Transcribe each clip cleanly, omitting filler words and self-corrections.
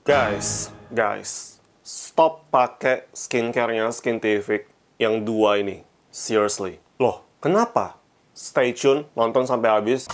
Guys, stop pakai skincare-nya Skintific yang dua ini. Seriously. Loh, kenapa? Stay tune, nonton sampai habis.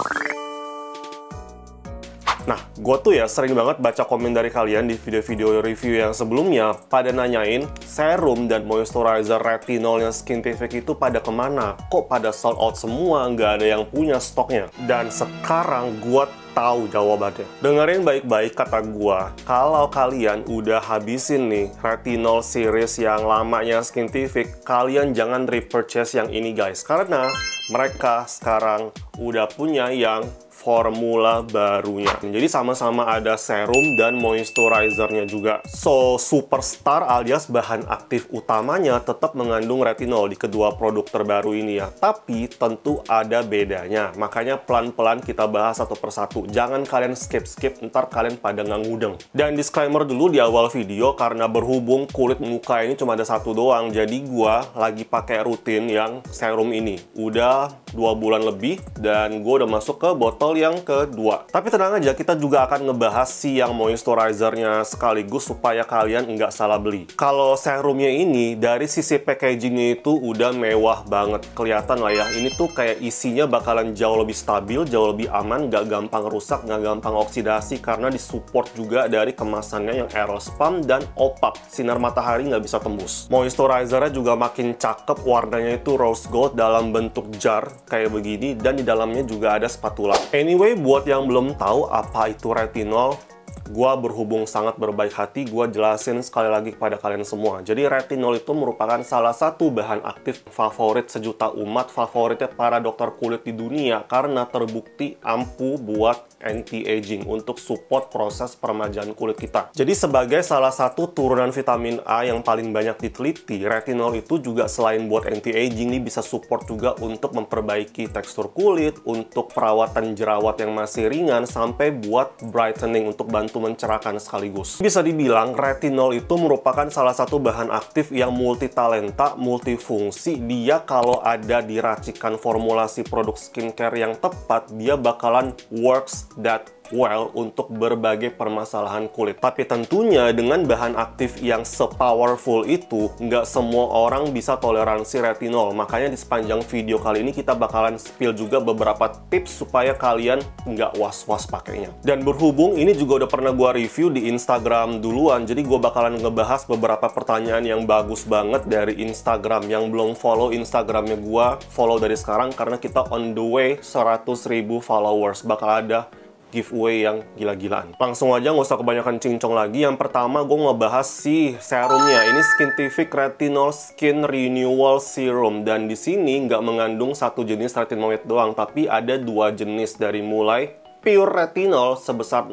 Nah, gue tuh ya sering banget baca komen dari kalian di video-video review yang sebelumnya pada nanyain serum dan moisturizer retinolnya Skintific itu pada kemana? Kok pada sold out semua, nggak ada yang punya stoknya? Dan sekarang gue tahu jawabannya. Dengerin baik-baik kata gua. Kalau kalian udah habisin nih retinol series yang lamanya Skintific, kalian jangan repurchase yang ini guys. Karena mereka sekarang udah punya yang formula barunya. Jadi sama-sama ada serum dan moisturizernya juga. So, Superstar alias bahan aktif utamanya tetap mengandung retinol di kedua produk terbaru ini ya. Tapi tentu ada bedanya. Makanya pelan-pelan kita bahas satu persatu. Jangan kalian skip-skip, ntar kalian pada nggak ngudeng. Dan disclaimer dulu di awal video, karena berhubung kulit muka ini cuma ada satu doang, jadi gua lagi pakai rutin yang serum ini. Udah 2 bulan lebih, dan gua udah masuk ke botol yang kedua. Tapi tenang aja, kita juga akan ngebahas si yang moisturizernya sekaligus supaya kalian nggak salah beli. Kalau serumnya ini, dari sisi packagingnya itu udah mewah banget. Kelihatan lah ya, ini tuh kayak isinya bakalan jauh lebih stabil, jauh lebih aman, nggak gampang rusak, nggak gampang oksidasi, karena disupport juga dari kemasannya yang aerospun dan opak. Sinar matahari nggak bisa tembus. Moisturizernya juga makin cakep, warnanya itu rose gold dalam bentuk jar kayak begini, dan di dalamnya juga ada spatula. Anyway, buat yang belum tahu apa itu retinol, gua berhubung sangat berbaik hati, gua jelasin sekali lagi kepada kalian semua. Jadi retinol itu merupakan salah satu bahan aktif favorit sejuta umat, favoritnya para dokter kulit di dunia, karena terbukti ampuh buat anti-aging, untuk support proses peremajaan kulit kita. Jadi sebagai salah satu turunan vitamin A yang paling banyak diteliti, retinol itu juga selain buat anti-aging, nih bisa support juga untuk memperbaiki tekstur kulit, untuk perawatan jerawat yang masih ringan, sampai buat brightening, untuk bantu mencerahkan sekaligus. Bisa dibilang retinol itu merupakan salah satu bahan aktif yang multitalenta, multifungsi. Dia kalau ada di racikan formulasi produk skincare yang tepat, dia bakalan works that well untuk berbagai permasalahan kulit. Tapi tentunya dengan bahan aktif yang se-powerful itu, nggak semua orang bisa toleransi retinol. Makanya di sepanjang video kali ini kita bakalan spill juga beberapa tips supaya kalian nggak was-was pakainya. Dan berhubung ini juga udah pernah gua review di Instagram duluan, jadi gua bakalan ngebahas beberapa pertanyaan yang bagus banget dari Instagram. Yang belum follow Instagramnya gua, follow dari sekarang, karena kita on the way 100.000 followers. Bakal ada giveaway yang gila-gilaan. Langsung aja, nggak usah kebanyakan cincong lagi. Yang pertama, gue ngebahas si serumnya. Ini Skintific Retinol Skin Renewal Serum. Dan di sini nggak mengandung satu jenis retinoid doang, tapi ada 2 jenis, dari mulai pure retinol sebesar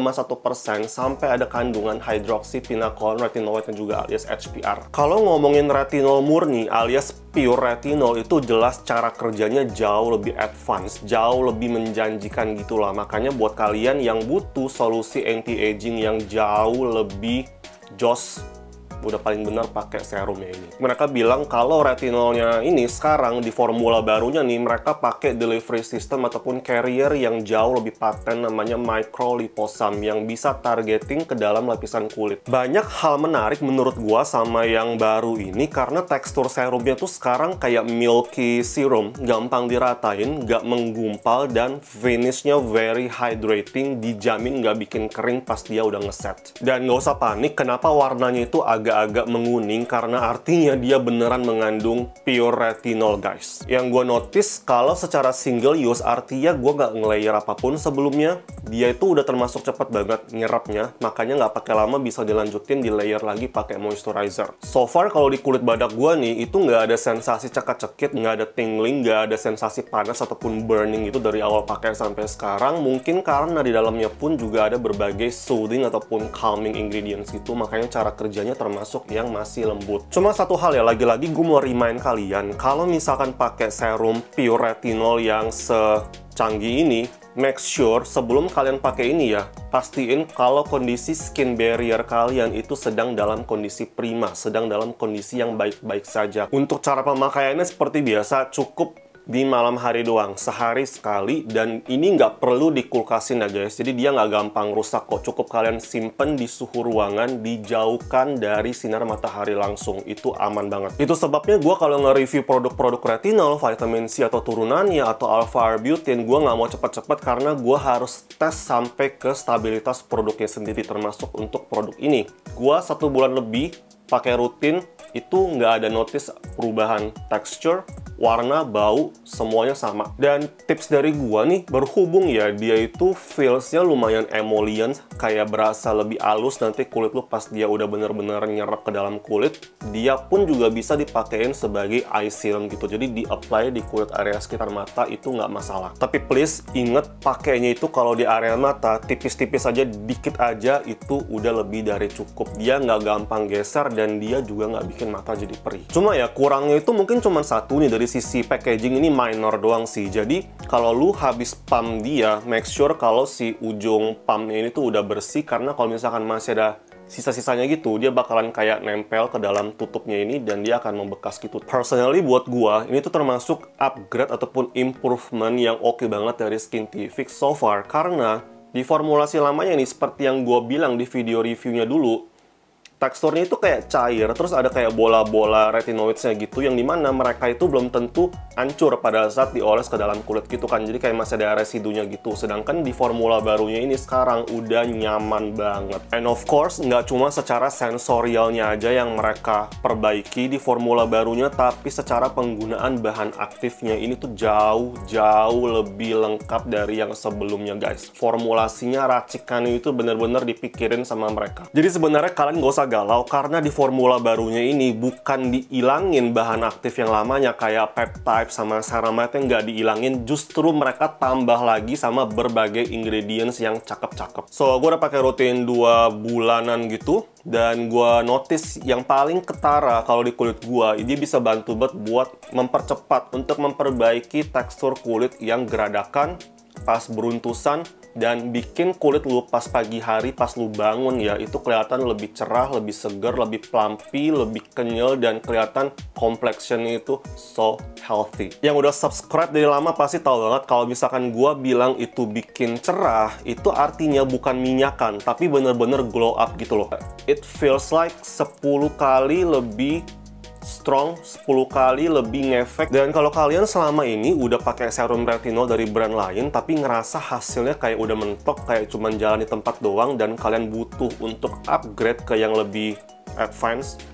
0,1% sampai ada kandungan hydroxyquinone retinoid juga alias HPR. Kalau ngomongin retinol murni alias pure retinol, itu jelas cara kerjanya jauh lebih advance, jauh lebih menjanjikan gitulah. Makanya buat kalian yang butuh solusi anti-aging yang jauh lebih jos, udah paling benar pakai serumnya ini. Mereka bilang kalau retinolnya ini sekarang di formula barunya nih, mereka pakai delivery system ataupun carrier yang jauh lebih paten, namanya microliposome, yang bisa targeting ke dalam lapisan kulit. Banyak hal menarik menurut gua sama yang baru ini, karena tekstur serumnya tuh sekarang kayak milky serum, gampang diratain, nggak menggumpal, dan finishnya very hydrating, dijamin nggak bikin kering pas dia udah ngeset. Dan nggak usah panik kenapa warnanya itu agak menguning, karena artinya dia beneran mengandung pure retinol guys. Yang gue notice, kalau secara single use, artinya gue nggak nge-layer apapun sebelumnya, dia itu udah termasuk cepet banget nyerapnya, makanya nggak pakai lama bisa dilanjutin di layer lagi pakai moisturizer. So far kalau di kulit badak gue nih, itu nggak ada sensasi cekat-cekit, nggak ada tingling, nggak ada sensasi panas ataupun burning itu dari awal pakai sampai sekarang. Mungkin karena di dalamnya pun juga ada berbagai soothing ataupun calming ingredients gitu, makanya cara kerjanya termasuk yang masih lembut. Cuma satu hal ya, lagi-lagi gue mau remind kalian, kalau misalkan pakai serum pure retinol yang secanggih ini, make sure sebelum kalian pakai ini ya, pastiin kalau kondisi skin barrier kalian itu sedang dalam kondisi prima, sedang dalam kondisi yang baik-baik saja. Untuk cara pemakaiannya seperti biasa, cukup di malam hari doang, sehari sekali, dan ini nggak perlu dikulkasin ya guys, jadi dia nggak gampang rusak kok. Cukup kalian simpen di suhu ruangan, dijauhkan dari sinar matahari langsung, itu aman banget. Itu sebabnya gue kalau nge-review produk-produk retinol, vitamin C atau turunannya, atau alpha-arbutin, gue nggak mau cepet-cepet karena gue harus tes sampai ke stabilitas produknya sendiri, termasuk untuk produk ini. Gue 1 bulan lebih pakai rutin, itu nggak ada notice perubahan tekstur, warna, bau, semuanya sama. Dan tips dari gua nih, berhubung ya dia itu feels-nya lumayan emollient, kayak berasa lebih halus nanti kulit lu pas dia udah bener-bener nyerap ke dalam kulit. Dia pun juga bisa dipakein sebagai eye serum gitu, jadi di-apply di kulit area sekitar mata itu nggak masalah. Tapi please inget, pakainya itu kalau di area mata tipis-tipis aja, dikit aja, itu udah lebih dari cukup. Dia nggak gampang geser dan dia juga nggak bikin mata jadi perih. Cuma ya kurangnya itu mungkin cuma satu nih, dari sisi packaging ini minor doang sih. Jadi kalau lu habis pump dia, make sure kalau si ujung pumpnya ini tuh udah bersih, karena kalau misalkan masih ada sisa-sisanya gitu, dia bakalan kayak nempel ke dalam tutupnya ini dan dia akan membekas gitu. Personally buat gua, ini tuh termasuk upgrade ataupun improvement yang oke banget dari Skintific so far, karena di formulasi lamanya nih, seperti yang gua bilang di video reviewnya dulu, teksturnya itu kayak cair, terus ada kayak bola-bola retinoidsnya gitu, yang dimana mereka itu belum tentu hancur pada saat dioles ke dalam kulit gitu kan, jadi kayak masih ada residunya gitu. Sedangkan di formula barunya ini sekarang udah nyaman banget. And of course, nggak cuma secara sensorialnya aja yang mereka perbaiki di formula barunya, tapi secara penggunaan bahan aktifnya ini tuh jauh lebih lengkap dari yang sebelumnya guys. Formulasinya, racikannya itu bener-bener dipikirin sama mereka. Jadi sebenarnya kalian nggak usah galau, karena di formula barunya ini bukan dihilangin bahan aktif yang lamanya kayak peptide sama ceramide, yang nggak dihilangin, justru mereka tambah lagi sama berbagai ingredients yang cakep-cakep. So, gue udah pakai rutin 2 bulanan gitu, dan gue notice yang paling ketara kalau di kulit gue, dia bisa bantu buat mempercepat untuk memperbaiki tekstur kulit yang geradakan pas beruntusan, dan bikin kulit lu pas pagi hari, pas lu bangun ya, itu kelihatan lebih cerah, lebih segar, lebih plumpy, lebih kenyal, dan kelihatan complexionnya itu so healthy. Yang udah subscribe dari lama pasti tahu banget kalau misalkan gua bilang itu bikin cerah, itu artinya bukan minyakan, tapi bener-bener glow up gitu loh. It feels like 10 kali lebih strong, 10 kali lebih ngefek. Dan kalau kalian selama ini udah pakai serum retinol dari brand lain tapi ngerasa hasilnya kayak udah mentok, kayak cuman jalan di tempat doang, dan kalian butuh untuk upgrade ke yang lebih advance,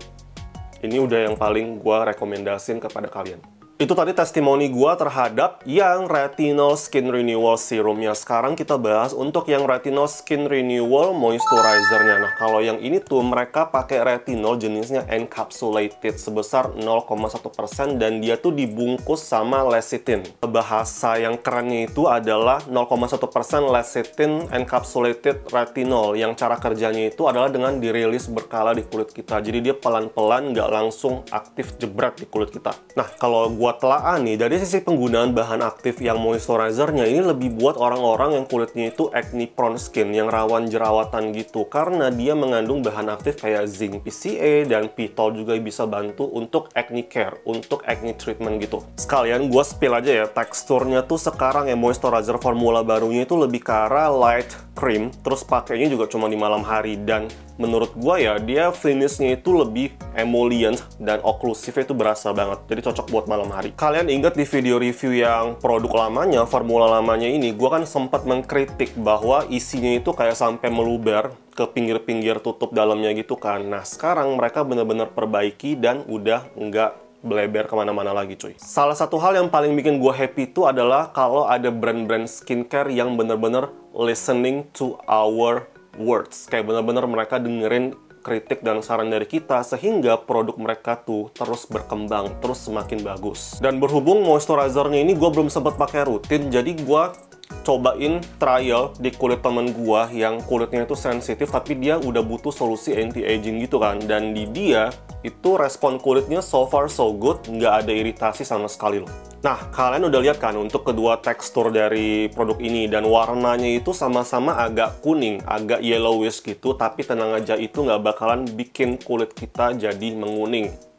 ini udah yang paling gua rekomendasin kepada kalian. Itu tadi testimoni gua terhadap yang Retinol Skin Renewal Serumnya. Sekarang kita bahas untuk yang Retinol Skin Renewal Moisturizer-nya. Nah, kalau yang ini tuh mereka pakai retinol jenisnya encapsulated sebesar 0,1%, dan dia tuh dibungkus sama lecithin. Bahasa yang kerennya itu adalah 0,1% lecithin encapsulated retinol, yang cara kerjanya itu adalah dengan dirilis berkala di kulit kita. Jadi dia pelan-pelan, nggak langsung aktif jebret di kulit kita. Nah, kalau gua telaah nih, dari sisi penggunaan bahan aktif yang moisturizernya ini lebih buat orang-orang yang kulitnya itu acne prone skin, yang rawan jerawatan gitu, karena dia mengandung bahan aktif kayak zinc PCA, dan phytol juga bisa bantu untuk acne care, untuk acne treatment gitu. Sekalian gue spill aja ya, teksturnya tuh sekarang ya moisturizer formula barunya itu lebih ke arah light cream, terus pakainya juga cuma di malam hari, dan menurut gue ya dia finishnya itu lebih emollient dan okklusifnya itu berasa banget, jadi cocok buat malam hari. Kalian ingat di video review yang produk lamanya, formula lamanya ini, gue kan sempat mengkritik bahwa isinya itu kayak sampai meluber ke pinggir-pinggir tutup dalamnya gitu kan. Nah, sekarang mereka bener-bener perbaiki dan udah nggak bleber kemana-mana lagi cuy. Salah satu hal yang paling bikin gue happy itu adalah kalau ada brand-brand skincare yang bener-bener listening to our words. Kayak bener-bener mereka dengerin kritik dan saran dari kita, sehingga produk mereka tuh terus berkembang, terus semakin bagus. Dan berhubung moisturizernya ini gue belum sempat pakai rutin, jadi gue cobain trial di kulit temen gue yang kulitnya itu sensitif tapi dia udah butuh solusi anti-aging gitu kan. Dan di dia itu respon kulitnya so far so good, nggak ada iritasi sama sekali loh. Nah, kalian udah lihat kan untuk kedua tekstur dari produk ini, dan warnanya itu sama-sama agak kuning, agak yellowish gitu, tapi tenang aja itu nggak bakalan bikin kulit kita jadi menguning.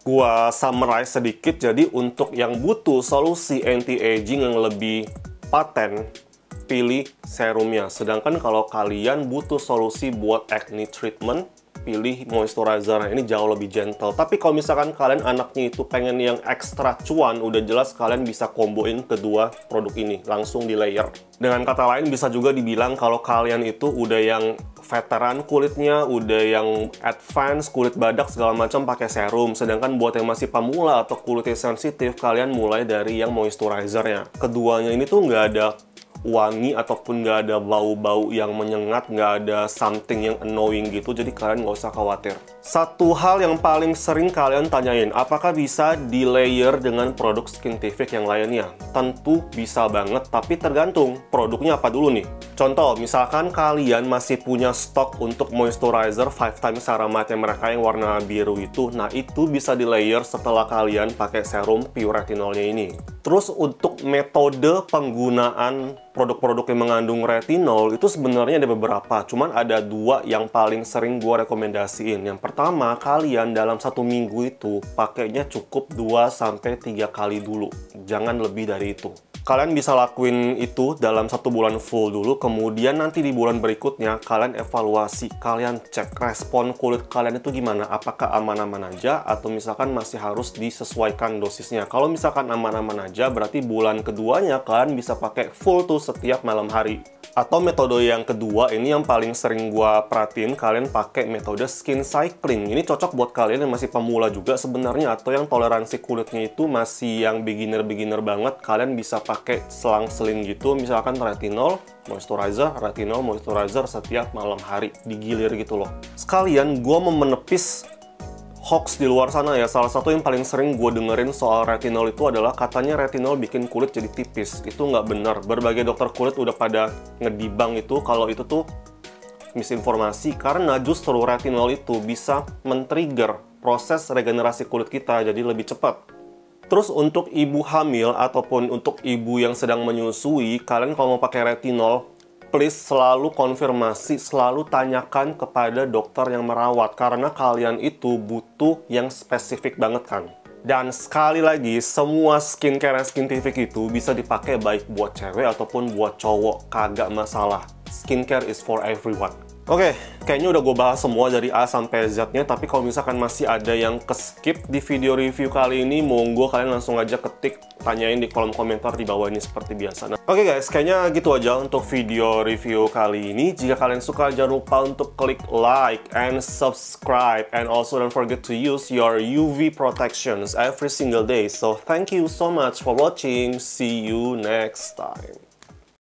Gua summarize sedikit, jadi untuk yang butuh solusi anti-aging yang lebih paten, pilih serumnya. Sedangkan kalau kalian butuh solusi buat acne treatment, pilih moisturizer. Ini jauh lebih gentle. Tapi kalau misalkan kalian anaknya itu pengen yang ekstra cuan, udah jelas kalian bisa komboin kedua produk ini, langsung di layer. Dengan kata lain, bisa juga dibilang kalau kalian itu udah yang veteran kulitnya, udah yang advance, kulit badak segala macam pakai serum. Sedangkan buat yang masih pemula atau kulitnya sensitif, kalian mulai dari yang moisturizernya. Keduanya ini tuh nggak ada wangi ataupun nggak ada bau-bau yang menyengat, nggak ada something yang annoying gitu, jadi kalian nggak usah khawatir. Satu hal yang paling sering kalian tanyain, apakah bisa di layer dengan produk Skintific yang lainnya? Tentu bisa banget, tapi tergantung produknya apa dulu nih. Contoh, misalkan kalian masih punya stok untuk moisturizer 5 times Ceramide mereka yang warna biru itu, nah itu bisa di layer setelah kalian pakai serum pure retinolnya ini. Terus untuk metode penggunaan produk-produk yang mengandung retinol itu sebenarnya ada beberapa, cuman ada dua yang paling sering gue rekomendasiin. Yang pertama, kalian dalam 1 minggu itu pakainya cukup 2-3 kali dulu, jangan lebih dari itu. Kalian bisa lakuin itu dalam 1 bulan full dulu, kemudian nanti di bulan berikutnya kalian evaluasi, kalian cek respon kulit kalian itu gimana, apakah aman-aman aja atau misalkan masih harus disesuaikan dosisnya. Kalau misalkan aman-aman aja, berarti bulan keduanya kalian bisa pakai full tuh setiap malam hari. Atau metode yang kedua, ini yang paling sering gua perhatiin, kalian pakai metode skin cycling. Ini cocok buat kalian yang masih pemula juga sebenarnya, atau yang toleransi kulitnya itu masih yang beginner-beginner banget. Kalian bisa pakai selang-seling gitu, misalkan retinol, moisturizer setiap malam hari, digilir gitu loh. Sekalian gua mau menepis hoax di luar sana ya. Salah satu yang paling sering gue dengerin soal retinol itu adalah katanya retinol bikin kulit jadi tipis. Itu nggak benar. Berbagai dokter kulit udah pada ngedibang itu kalau itu tuh misinformasi, karena justru retinol itu bisa men-trigger proses regenerasi kulit kita jadi lebih cepat. Terus untuk ibu hamil ataupun untuk ibu yang sedang menyusui, kalian kalau mau pakai retinol, please selalu konfirmasi, selalu tanyakan kepada dokter yang merawat, karena kalian itu butuh yang spesifik banget kan. Dan sekali lagi, semua skincare dan Skintific itu bisa dipakai baik buat cewek ataupun buat cowok, kagak masalah. Skincare is for everyone. Oke, kayaknya udah gue bahas semua dari A sampai Z-nya, tapi kalau misalkan masih ada yang ke-skip di video review kali ini, monggo kalian langsung aja ketik, tanyain di kolom komentar di bawah ini seperti biasa. Nah, oke guys, kayaknya gitu aja untuk video review kali ini. Jika kalian suka, jangan lupa untuk klik like and subscribe, and also don't forget to use your UV protections every single day. So, thank you so much for watching. See you next time.